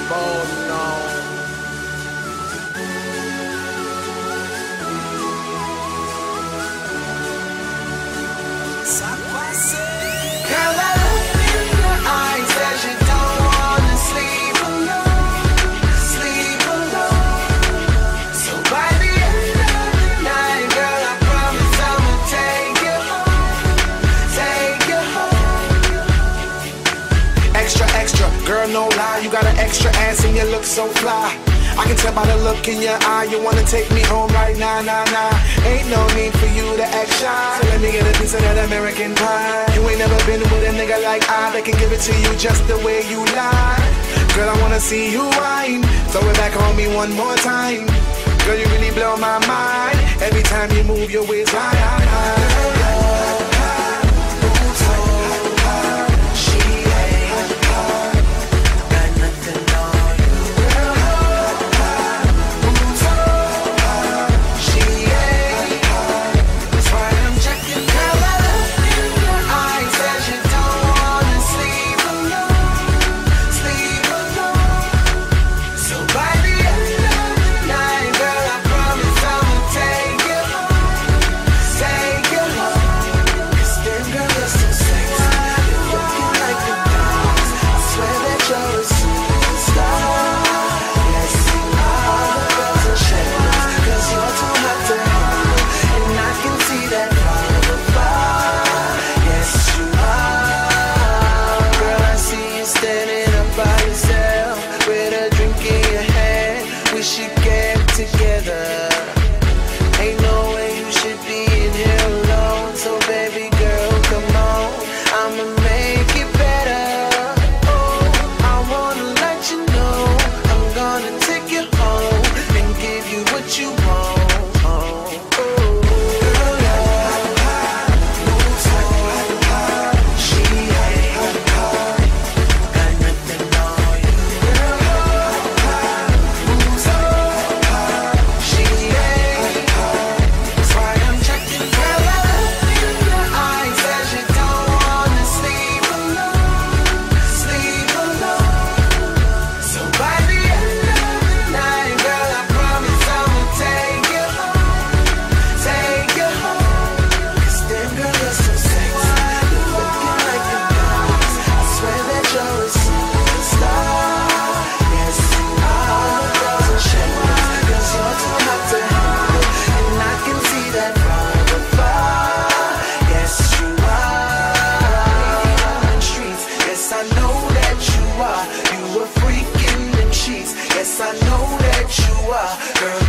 Oh no. Girl, I look in your eyes as you don't wanna sleep alone, sleep alone. So by the end of the night, girl, I promise I'ma take you home, take you home. Extra, extra, girl, no lie, you got an extra ass and you look so fly. I can tell by the look in your eye, you wanna take me home right now, nah, nah. Ain't no need for you to act shy, so let me get a piece of that American pie. You ain't never been with a nigga like I that can give it to you just the way you lie. Girl, I wanna see you whine, throw it back on me one more time. Girl, you really blow my mind, every time you move your waist high. Girl,